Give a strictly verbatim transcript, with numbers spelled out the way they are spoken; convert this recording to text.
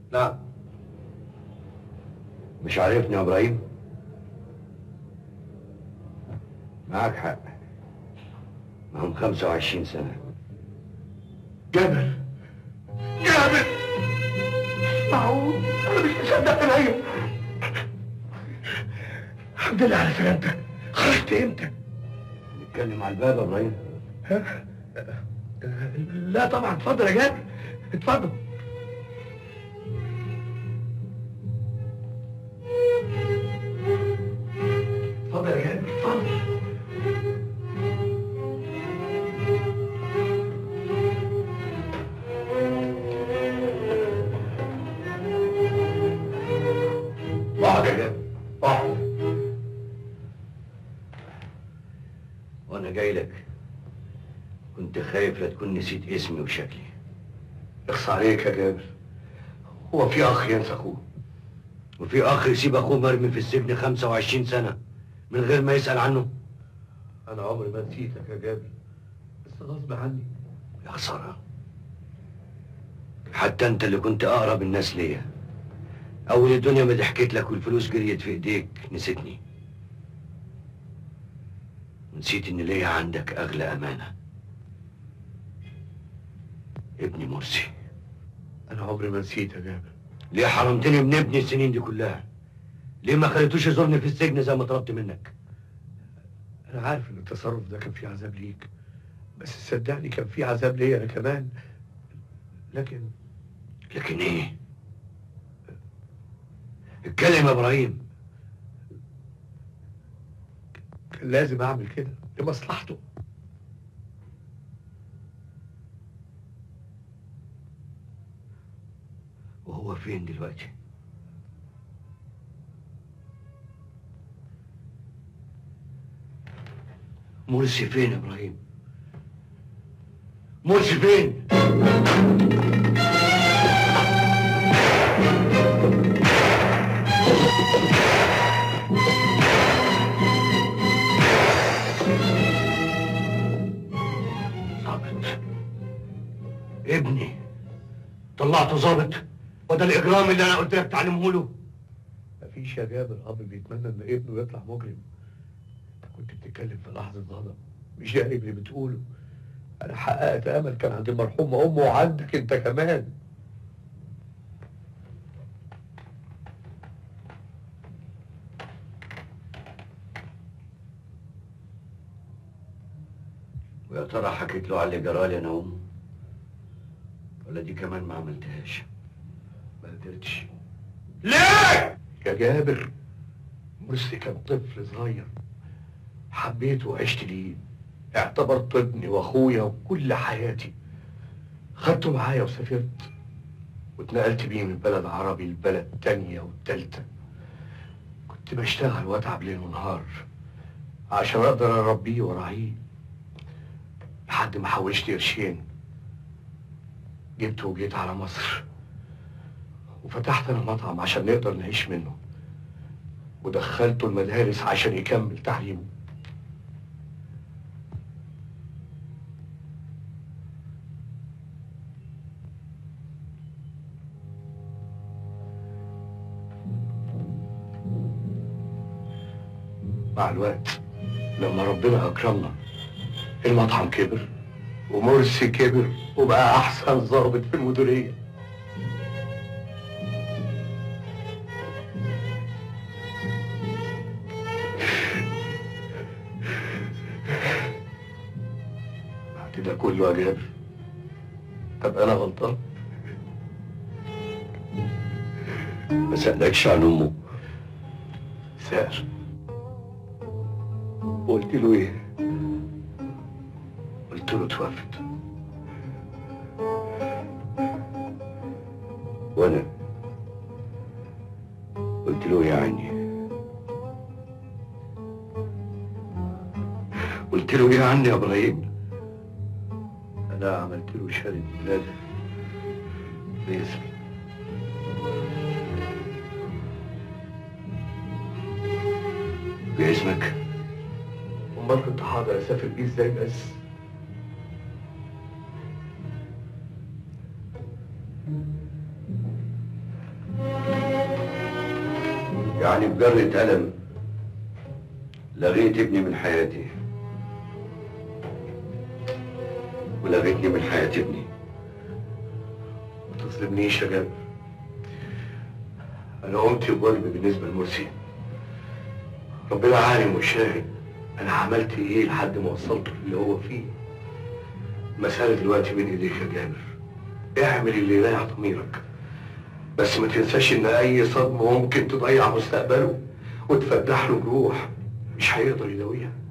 لا. مش عارفني يا ابراهيم؟ معاك حق، ما هم خمسة وعشرين سنة. جابر جابر معقول؟ انا مش مصدق العيب. الحمد لله على سلامتك. خرجت امتى؟ نتكلم على الباب يا ابراهيم. ها؟ لا طبعا، اتفضل يا جابر، اتفضل. اتفضل يا جابر، اتفضل. اقعد يا جابر، اقعد. وانا جاي لك كنت خايف لا تكون نسيت اسمي وشكلي. اخص عليك يا جابر، هو في اخ ينسى اخوه؟ وفي اخ يسيب اخوه مرمي في السجن خمسة وعشرين سنة من غير ما يسأل عنه؟ انا عمري ما نسيتك يا جابر، بس غصب عني. يا خسارة، حتى انت اللي كنت اقرب الناس ليا، اول الدنيا ما ضحكت لك والفلوس جريت في ايديك نسيتني، ونسيت ان ليا عندك اغلى امانة، ابني مرسي. انا عمري ما نسيت يا جابر. ليه حرمتني من ابني السنين دي كلها؟ ليه ما خليتوش يزورني في السجن زي ما طلبت منك؟ انا عارف ان التصرف ده كان فيه عذاب ليك، بس صدقني كان فيه عذاب ليا انا كمان. لكن لكن ايه؟ اتكلم يا ابراهيم. كان لازم اعمل كده لمصلحته. وهو فين دلوقتي؟ مرسي فين يا ابراهيم؟ مرسي فين؟ ظابط ابني طلعته ظابط؟ وده الاجرام اللي انا قلت لك تعلمه له؟ مفيش يا جابر اب بيتمنى ان ابنه يطلع مجرم. انت كنت بتتكلم في لحظه غضب، مش يعني اللي بتقوله. انا حققت امل كان عند المرحوم امه وعندك انت كمان. ويا ترى حكيت له على اللي جرالي انا وامه؟ ولا دي كمان ما عملتهاش؟ ما قدرتش. ليه؟ يا جابر، مرسي كان طفل صغير، حبيته وعشت ليه، اعتبرت ابني واخويا وكل حياتي. خدته معايا وسافرت، واتنقلت بيه من بلد عربي لبلد تانية والتالتة. كنت بشتغل واتعب ليل ونهار عشان اقدر اربيه وراعيه، لحد ما حوشت قرشين جبته وجيت على مصر، وفتحت انا مطعم عشان نقدر نعيش منه، ودخلته المدارس عشان يكمل تعليمه. مع الوقت لما ربنا اكرمنا المطعم كبر ومرسي كبر وبقى احسن ضابط في المديريه. بعد ده كله يا جابر، طب انا غلطان؟ ما سألكش عن امه؟ سأل. قلت له ايه؟ قلت له اتوفت. وانا قلت له يا عيني. قلت له ايه عني يا ابراهيم؟ انا عملت له شهاده ميلاد باسمي. باسمك؟ امال كنت حاضر اسافر بيه ازاي بس؟ يعني بجرة قلم لغيت ابني من حياتي ولغيتني من حياة ابني. ما تظلمنيش يا جابر، انا قمت بواجبي بالنسبه لمرسي. ربنا عالم وشاهد انا عملت ايه لحد ما وصلته اللي هو فيه. المسألة دلوقتي بين ايديك يا جابر، اعمل اللي يريح ضميرك، بس ما تنساش ان اي صدمة ممكن تضيع مستقبله وتفتح له جروح مش هيقدر يداويها.